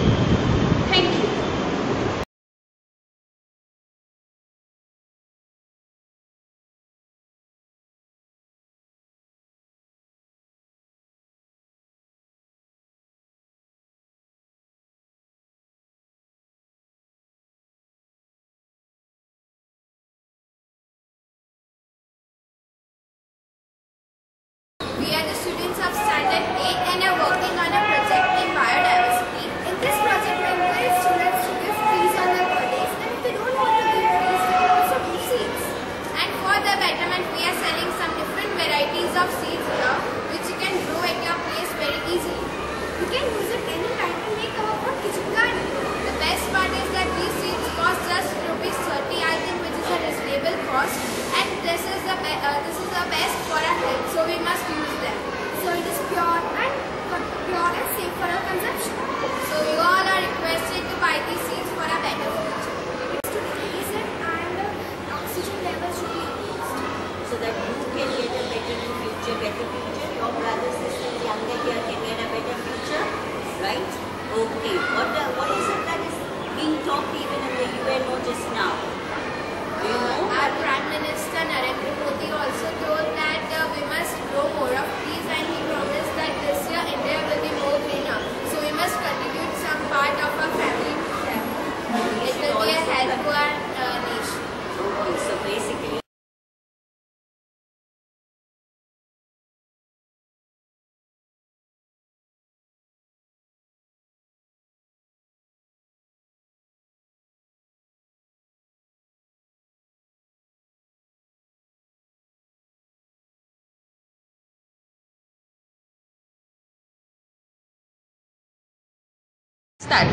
Thank you. We are the students of Standard 8 and are working on a project in biodiversity. In this project, we encourage students to give trees on their birthdays, and if they don't want to give trees, they can also give seeds. And for the betterment, we are selling some different varieties of seeds here, which you can grow at your place very easily. You can use it anytime to make our own kitchen garden. The best part is that these seeds cost just ₹30, I think, which is a reasonable cost, and this is the best for our health, so we must use them. So it is pure and safe for our consumption. So you all are requested to buy these seeds for a better future. To decrease it and oxygen levels should be increased. So that you can get a better future, your brothers, sisters, younger here can get a better future, right? Okay, what is it that is being talked even in the UNO just now? Do you know? Our Prime Minister Naranpura also told that we must grow more of trees, and he promised that this year India will be more greener. So we must contribute some part of our family to them. It will be a help to our nation. Okay, so basically Start.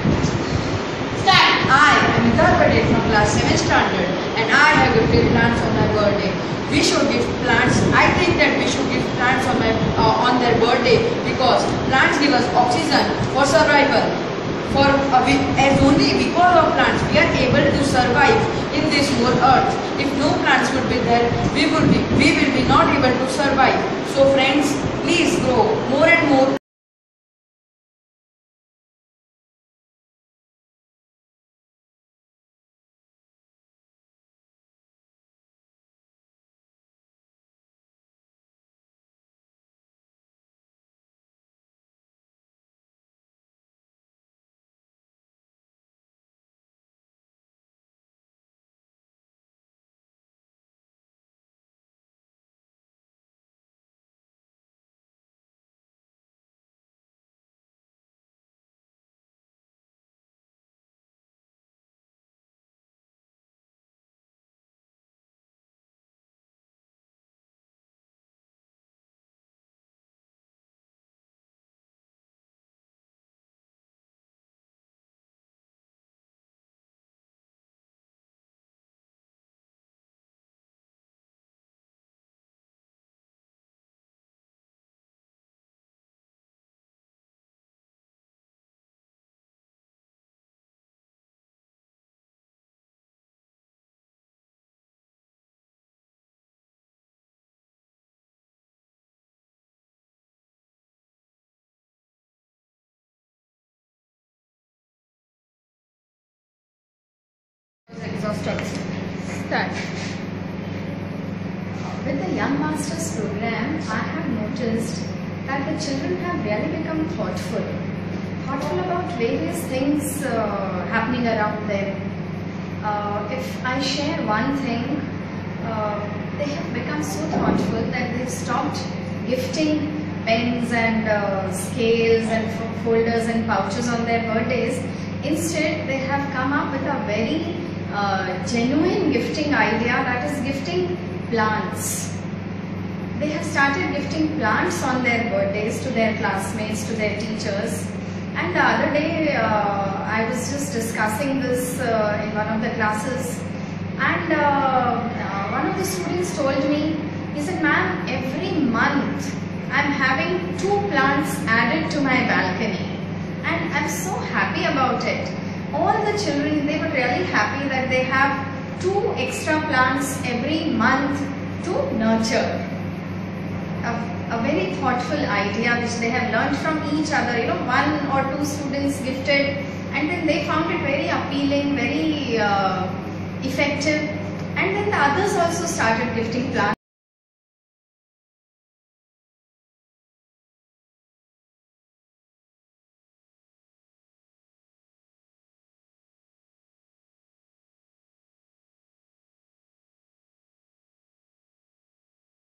I am from class 7 standard, and I have gifted plants on my birthday. We should gift plants. I think that we should gift plants on their birthday, because plants give us oxygen for survival. As only because of plants we are able to survive in this whole earth. If no plants would be there, we will be not able to survive. So friends, please grow more and more. Exhausted. Start. With the Young Masters program, I have noticed that the children have really become thoughtful about various things happening around them. If I share one thing, they have become so thoughtful that they've stopped gifting pens and scales and folders and pouches on their birthdays. Instead, they have come up with a very genuine gifting idea, that is gifting plants. They have started gifting plants on their birthdays to their classmates, to their teachers. And the other day I was just discussing this in one of the classes, and one of the students told me, he said, "Ma'am, every month I'm having 2 plants added to my balcony, and I'm so happy about it." All the children, they were really happy that they have 2 extra plants every month to nurture. A very thoughtful idea which they have learned from each other. 1 or 2 students gifted, and then they found it very appealing, very effective, and then the others also started gifting plants.